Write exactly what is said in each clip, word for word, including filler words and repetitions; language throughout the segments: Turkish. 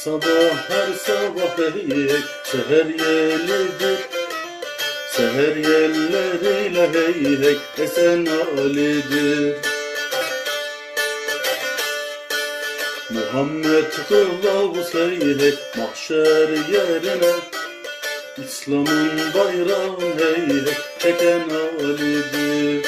sabah her sabah hey hey seher yelidir. Seher yelleriyle hey hey esen alidir. Muhammed kılavuz hey hey mahşer yerine, İslam'ın bayrağını hey hey çeken alidir.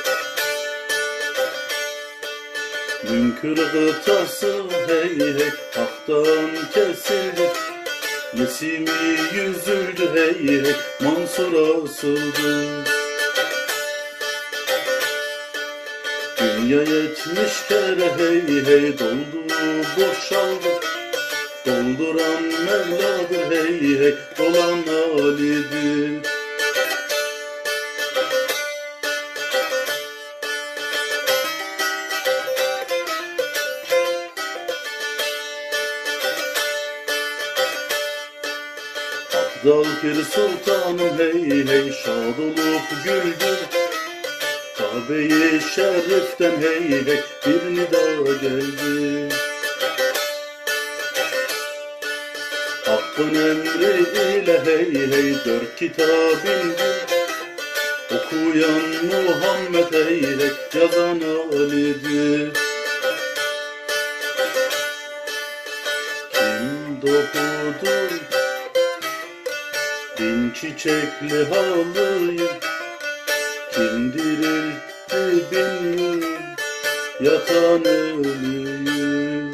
Münkür gıtası hey hey haktan kesildi. Nesimi yüzüldü hey hey Mansur asıldı. Dünya yetmiş kere hey hey doldu boşaldı. Dolduran Mevla'dır hey hey dolan alidir. Abdal Pir Sultanım hey hey şad olup güldü. Kabe-i Şerif'ten hey hey bir nida geldi. Hakkın emriyle hey hey dört kitap indi. Okuyan Muhammed hey hey yazan Ali'dir. Kim dokudur bin çiçekli halıyı, kim diriltti bin yıl yatan ölüyü.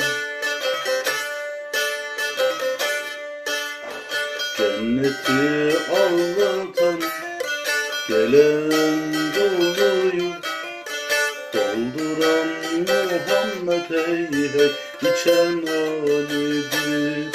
Cenneti ağlatan gelen doluyu, dolduran Muhammed hey hey içen Ali'dir.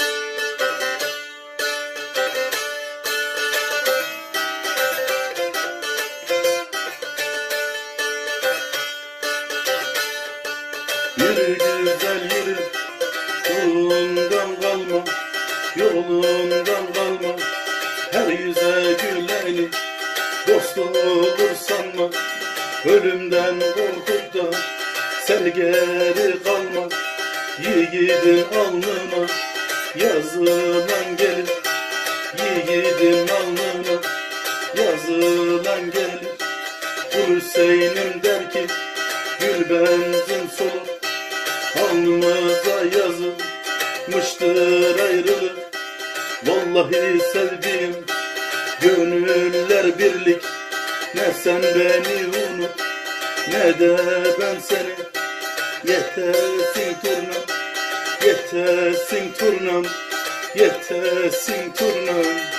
Yürü güzel yürü, yolundan kalma, yolundan kalma. Her yüze güleni dost olur sanma. Ölümden korkup da sen geri kalma. Yiğidin alnına yazılan gelir. Yiğidin alnına yazılan gelir. Bu Hüseyin'im der ki gül benzin solur. Alnımıza yazılmıştır ayrılık. Vallahi sevdiğim gönüller birlik. Ne sen beni unut ne de ben seni. Yetersin turnam, yetersin turnam, yetersin turnam.